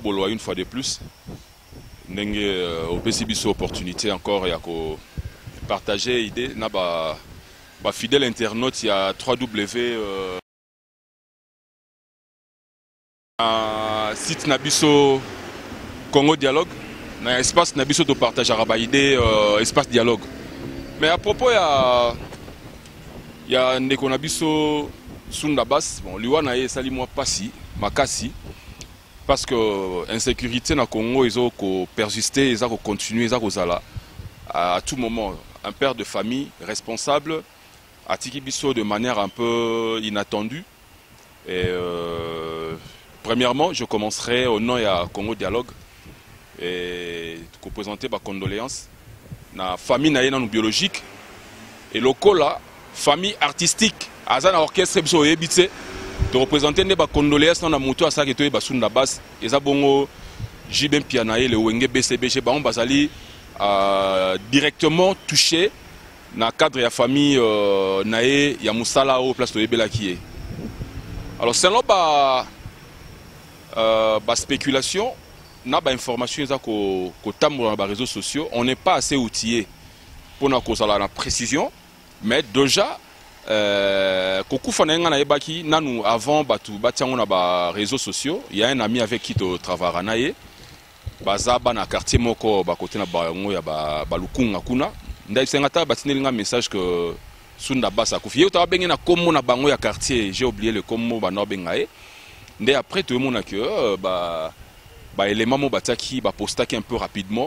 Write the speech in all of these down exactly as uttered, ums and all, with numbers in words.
Bolo une fois de plus. N'enge euh, au P C B opportunité encore et à partager idée na ba ba fidèle internaute il y a trois W euh, site Nabiso Congo Dialogue na espace Nabiso de partage à idée euh, espace dialogue. Mais à propos il y a il y a ndeko Nabiso Sundabas bon liwa na ye sali moi pasi makasi parce que insécurité na Congo ils ont persister ils ont continuer ils ont zala à tout moment un père de famille responsable à Tikibiso de manière un peu inattendue et euh, premièrement je commencerai au nom à Congo Dialogue et pour présenter ma condoléance na famille na yena biologique et locaux là famille artistique azana orchestre biso ebitse de représenter des condoléances dans la moto à ça qui est basunda basse et ça bongo J B Pianae le Wenge B C B chez Baon Bazali a directement touché dans le cadre de la famille euh, Nae ya Moussala au place de Ebelaki. Alors selon ba euh, ba spéculation na ba information ça ko ko tambo dans les réseaux sociaux on n'est pas assez outillé pour na cause la précision mais déjà Koku Fanenga na ebaki nanu avant batu batiango na ba réseaux sociaux il y a un ami avec qui to travaille naye bazaba na quartier moko ba côté na bango ya ba balukunga kuna ndai sengata batinelinga message que Sunda Basa kufi to bengi na komo na bango ya quartier j'ai oublié le komo ba no bengae ndé après tout le monde a que ba ba élément mo bataki ba postaki un peu rapidement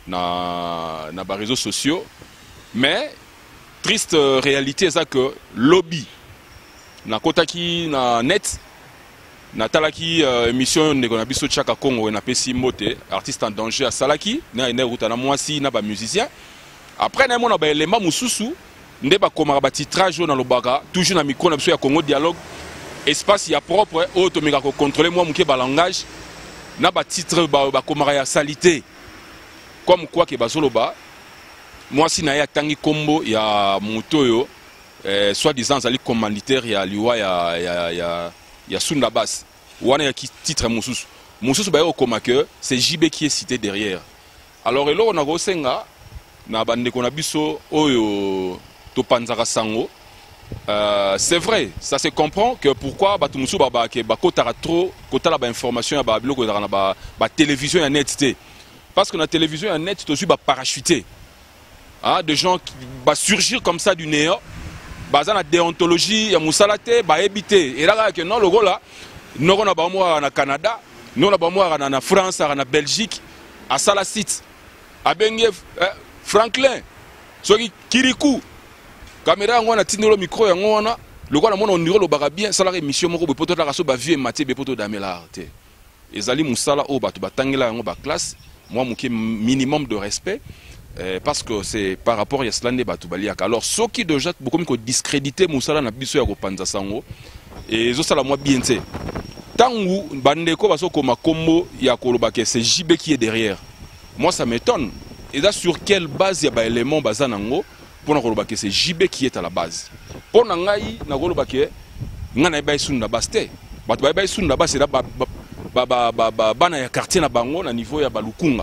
na na ba réseaux sociaux mais triste réalité c'est que lobby na kotaki na net na talaki euh, émission ndeko na biso chaka Congo na pesi mote artiste en danger à salaki na ene ruta na mwasi na ba musicien après na mona ba élément mususu nde ba komaka ba titrage na lobaka toujours na micro na biso ya Congo Dialogue espace ya propre automika ko contrôler moi muke ba langage na ba titre ba, ba komaka ya salité comme quoi que bazoloba moi si na ya tangi kombo ya mutoyo eh, soit disant zali commanditaire ya liwa ya ya ya ya Sunda Bass wana ya titre mususu mususu ba yo koma que c'est J B qui est cité derrière alors elo on a gosenga na bande ko na biso oyo to panzaka sango euh, c'est vrai ça se comprend que pourquoi batu mususu ba ba ke ba kotara trop kotala ba information ya ba biloko na ba ba télévision ya net té parce que na télévision ya net to su ba parachuter. Ah, de gens qui vont surgir comme ça du néant, basant la déontologie, ya moussalate, bah éviter. Et là, que non, le gros là, nous on a pas moi en Canada, nous on a pas moi en France, en Belgique, à Salasite, à Bengue, Franklin, Sogi Kirikou, caméra on a tenu le micro et on a le gars là on a le baga bien, ça la émission mon gros poto la raso ba vieux maté be poto d'amela. Et Zali moussala au batu batangela en bas classe, moi mon minimum de respect. Euh, parce que c'est par rapport à cela Batubaliak. Alors, ceux qui déjà beaucoup de discréditer Moussala na biso ya kopanza sango et zo sala moi bien té. Tangu bandeko baso koma kombo ya koloba que c'est J B qui est derrière. Moi ça m'étonne. Et là sur quelle base ya ba élément bazanango pour na koloba que c'est J B qui est à la base. Pour na ngai na koloba que ngana ba Sunda Bass té. Batu ba Sunda Bass c'est là ba ba ba ba bana ya quartier na bango na niveau ya balukunga.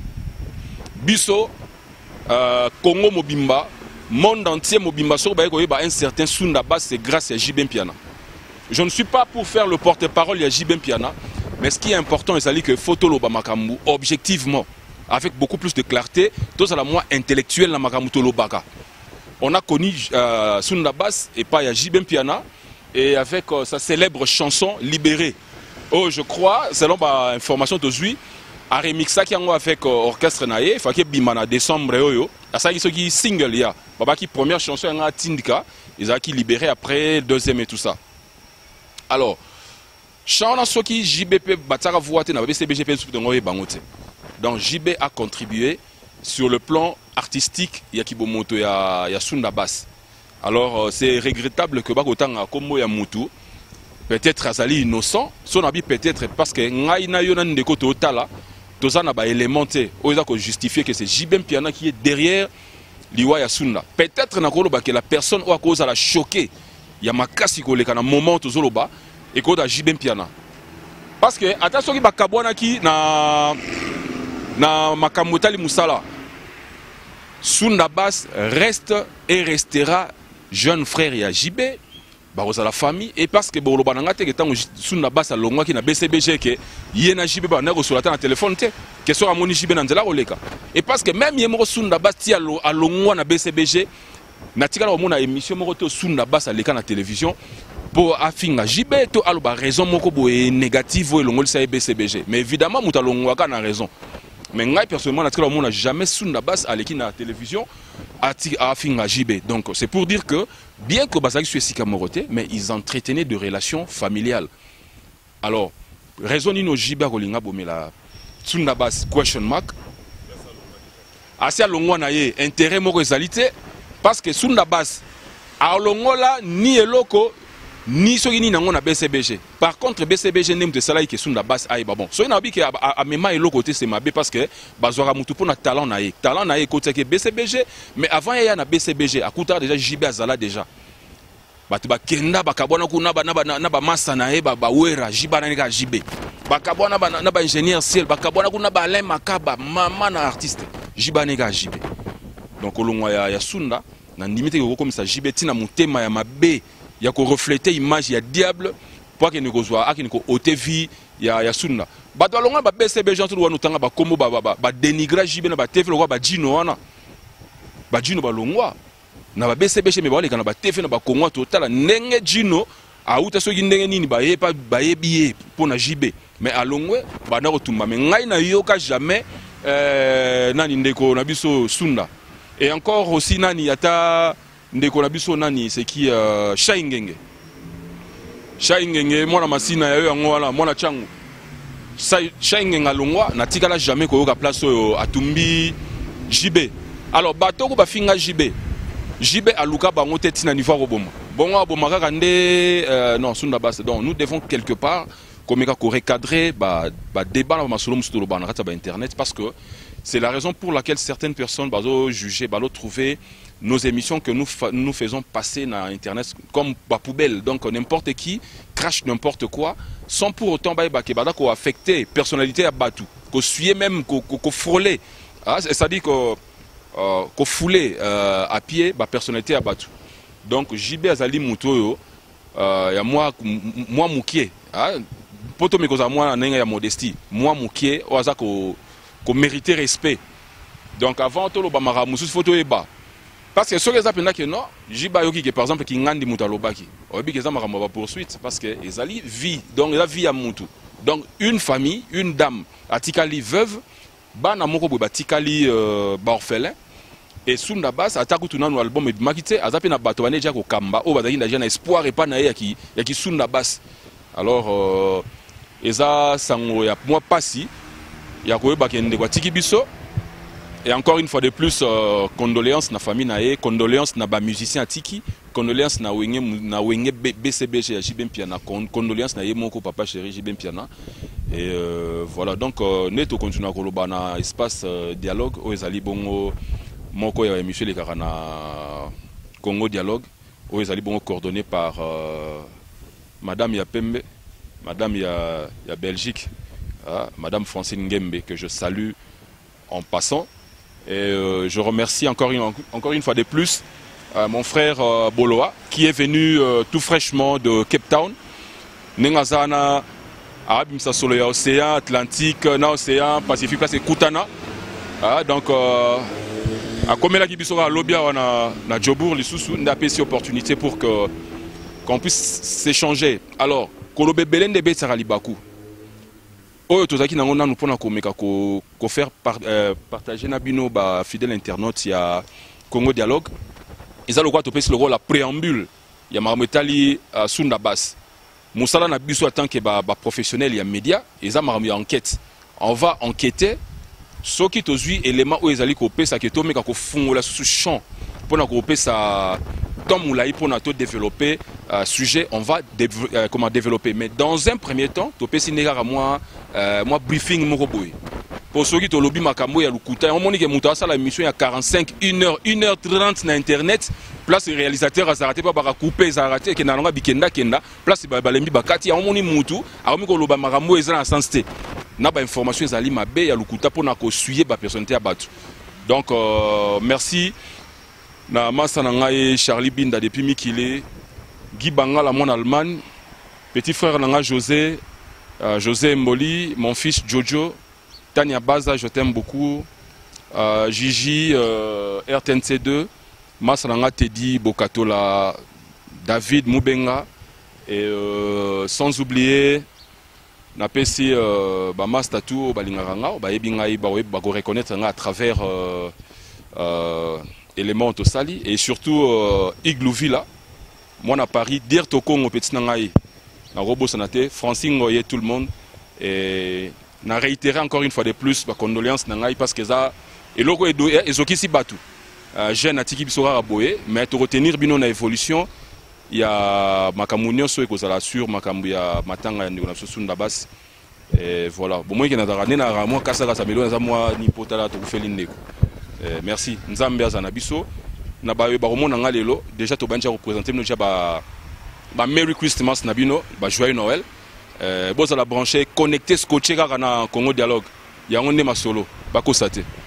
Biso Euh, Congo Mobimba, monde entier Mobimba, sur un certain Sunda Bass, c'est grâce à J B Piana. Je ne suis pas pour faire le porte-parole de J B Piana, mais ce qui est important, c'est que photo lo Makambu, objectivement, avec beaucoup plus de clarté, tout à la moins intellectuel na Makambu lo baka. On a connu euh, Sunda Bass et pas J B Piana, et avec euh, sa célèbre chanson Libérée. Oh, je crois, selon ma information d'aujourd'hui, a remixé qui avec orchestre naé fa ke bimana décembre oyo asa qui qui single ya baba qui première chanson en Tindika ils a qui libéré après deuxième et tout ça alors chana soki J B P bataka voate na B C B G P de ngoye bangote donc J B a contribué sur le plan artistique ya kibomoto ya ya Sunda Bass alors c'est regrettable que bakotanga kombo ya mutu peut-être azali innocent son habit peut-être parce que ngai na yo na ndeko to tala tozana ba élémenté oza ko justifier que c'est J B Piana qui est derrière liwa ya Sunda peut-être na koloba que la personne ou à cause à la choquer ya makasi ko leka na moment tozoloba et ko da J B Piana parce que ata soki bakabwanaki na na makambo etali musala, Sounda Bass reste et restera jeune frère ya J B, baroza la famille, et parce que bolo bananga te ketango Sounda Bass alongwa ki na B C B G ke yena J B ba na resolata na téléphone te que so amoni J B na nzela koleka, et parce que même yemo Sounda Bass ti alongwa na B C B G na tikala mona émission moko te Sounda Bass aleka na télévision pour afinga J B to aloba raison moko boye négative et longol sa B C B G, mais évidemment muta longwa ka na raison. Mais moi personnellement, on n'a jamais Sounda Bass à l'équipe à la télévision à Finga J B. Donc c'est pour dire que bien que Bazaki soit si camoroté, mais ils entretenaient de relations familiales. Alors, raison ni no J B Rolinga bomela Sounda Bass question mark. Assez longo na ye intérêt mo réalité parce que Sounda Bass a longo là ni eloko ni soki ni nango na B C B G. Par contre B C B G nem de salaire que Sounda Bass aïe ba bon. So na bi que a mema elo côté c'est mabé parce que bazora mutu pona talent na ye. Talent na ye côté que B C B G, mais avant il y a na B C B G akuta déjà J B azala déjà. Batu ba kenda bakabona ku na ba na ba na ba masa na ye ba ba wera J B na nga J B. Bakabona ba na ba ingénieur ciel bakabona ku na ba Alain Makaba mama na artiste J B na nga J B. Donc olongwa ya ya Sounda na limite ko comme ça J B tina mutema ya mabe. Il y a qu'on refléter l'image, il y a diable pour qu'il ne soit qu'il ne ôte vie il y a il y a Sounda. Bah dans l'ongla bah B C B G tout le monde tanga bah comme bah bah bah dénigrer J B na bah T F le roi bah Gino ana bah Gino bah l'ongwa na bah B C B G mais bah les gars na bah T F na bah Congo total nenge Gino a outa so nenge nini bah yé pas bah yé billet pour na J B mais à l'ongwe bah na retumba mais ngai na yoka jamais euh nani ndeko na biso Sounda et encore aussi nani ata ndeko na biso nani c'est qui euh, Shaingenge Shaingenge mwana masina ya yo yango wala mwana changu Shaingenge alongwa na tikala jamais ko yoka place oyo atumbi J B. Alors bato ko bafinga J B J B aluka bango teti na niveau roboma bongo aboma kaka nde euh, non Sounda Bass donc nous devons quelque part comme ko recadrer ba ba débat na masolo musulo bana kata ba internet parce que c'est la raison pour laquelle certaines personnes bazo juger balo trouver nos émissions que nous, nous faisons passer dans Internet comme la poubelle. Donc n'importe qui crache n'importe quoi sans pour autant qu'on affecte la personnalité à Batou, qu'on suit même, qu'on frôle. C'est-à-dire qu'on euh, foule euh, à pied la personnalité à Batou. Donc J B Azali Moutoyo, il y a moi, moi Moukié. Poto me cause moi n'enga ya modestie. Moi Moukié, au hasard qu'on méritait respect. Donc avant tout le bamara musus photo et bas. Parce que ce que ça que non, J B Yoki par exemple qui ngandi mutalobaki. Obi que ça m'a poursuite parce que ezali vie donc la vie à mutu. Donc une famille, une dame atikali veuve, bana moko bo batikali euh, ba orphelin et Sounda Bass ataku tuna no album et makite azape na bato baneja ko kamba o bazaki na jana espoir et pas na ya ki ya ki Sounda Bass. Alors euh, eza sango ya moi pasi ya ko ba kende kwa tiki biso. Et encore une fois de plus, euh, condoléances na famille nae, condoléances na ba musicien Tiki, condoléances na wenge na wenge B C B G J B Piana, condoléances na Yemoko papa chéri J B Piana. Et euh, voilà donc euh, neto continue à koloba na espace euh, dialogue o ezali bongo moko ya émission les karana Congo dialogue o ezali bongo coordonné par euh, madame Yapembe, madame ya ya Belgique, hein, madame Francine Ngembe que je salue en passant. Et euh, je remercie encore une, encore une fois de plus euh, mon frère euh, Boloa qui est venu euh, tout fraîchement de Cape Town. Nengazana, Arabim Sasolo, ya Océan Atlantique, na Océan Pacifique, là c'est Koutana. Ah, donc, à comme là qui bisora lobia na na Djobour, les sous n'a pas cette opportunité pour que qu'on puisse s'échanger. Alors, Kolobe Belende Betsara Libaku. Oyo tozaki nango nanu pona komeka ko ko faire par, euh, partager na bino ba fidèle internaute ya Congo dialogue. Ils le quoi topesi le rôle la préambule ya mametali uh, Sounda Bass. Musala na biso tant que ba, ba professionnel ya média, ils a marami enquête. On va enquêter ce qui tozui élément où ezali ko pesa ke to meka ko fungola sous champ pona ko pesa tant moulai pona to développer euh, sujet on va dév euh, comment développer mais dans un premier temps to pesi nega moi euh, moi briefing moko boy pour ceux qui to lobby makambo ya lukuta on moni ke muta ça la émission ya quarante-cinq une heure une heure trente na internet place réalisateur a arrêté pas ba couper ça arrêté que na longa bikenda kenda place ba balembi bakati ya omoni mutu akomi ko loba makambo eza na sensité na ba information ezali mabe ya lukuta pona ko suyer ba personnalité ya batu. Donc euh, merci na masa na ngai Charlie Binda depuis Mikile, Guy Bangala mon Allemagne, petit frère nanga José, euh, José Mboli, mon fils Jojo, Tania Baza, je t'aime beaucoup, euh, Gigi, euh, R T N C deux, Masalanga Teddy Bokatola, David Moubenga, et euh, sans oublier, na P C euh, ba Mastatou, Balingaranga, ba Ebingai, ba ba reconnaître à travers euh, euh, éléments au Sali, et surtout euh, Igloo Villa, moi à Paris, dire to Congo petit nangai, na Robo Sanate, Francine Ngoye, tout le monde, et na réitéré encore une fois de plus ma condoléance nangai parce que ça et logo et ezoki si batu jeune atiki bisora raboye mais to retenir bino na évolution il y a makamunyo so ekozala sur makambu ya matanga ndiko na sunda bas et voilà bon moi qui na darane na ramo kasa kasa melo za moi ni potala to kufeli ndeko merci nzambe azana biso na ba ba romona ngalelo déjà to banja représenter no ba ba Merry Christmas na bino ba joyeux Noël. Euh, bon, ça la branché, connecté, scotché, car on a Congo Dialogue. Il y a un solo, pas constaté.